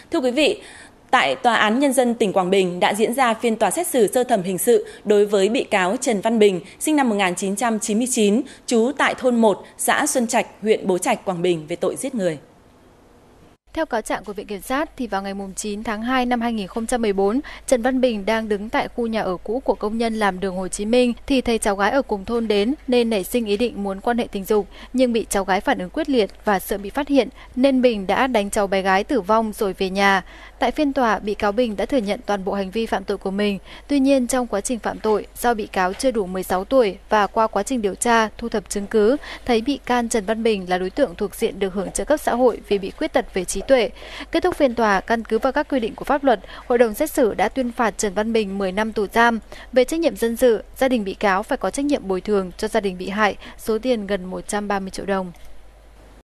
Thưa quý vị, tại Tòa án Nhân dân tỉnh Quảng Bình đã diễn ra phiên tòa xét xử sơ thẩm hình sự đối với bị cáo Trần Văn Bình, sinh năm 1999, trú tại thôn 1, xã Xuân Trạch, huyện Bố Trạch, Quảng Bình về tội giết người. Theo cáo trạng của Viện Kiểm sát, thì vào ngày 9 tháng 2 năm 2014, Trần Văn Bình đang đứng tại khu nhà ở cũ của công nhân làm đường Hồ Chí Minh thì thấy cháu gái ở cùng thôn đến nên nảy sinh ý định muốn quan hệ tình dục, nhưng bị cháu gái phản ứng quyết liệt và sợ bị phát hiện nên Bình đã đánh cháu bé gái tử vong rồi về nhà. Tại phiên tòa, bị cáo Bình đã thừa nhận toàn bộ hành vi phạm tội của mình. Tuy nhiên, trong quá trình phạm tội, do bị cáo chưa đủ 16 tuổi và qua quá trình điều tra, thu thập chứng cứ, thấy bị can Trần Văn Bình là đối tượng thuộc diện được hưởng trợ cấp xã hội vì bị khuyết tật về trí tuệ. Kết thúc phiên tòa, căn cứ vào các quy định của pháp luật, hội đồng xét xử đã tuyên phạt Trần Văn Bình 10 năm tù giam. Về trách nhiệm dân sự, gia đình bị cáo phải có trách nhiệm bồi thường cho gia đình bị hại số tiền gần 130 triệu đồng.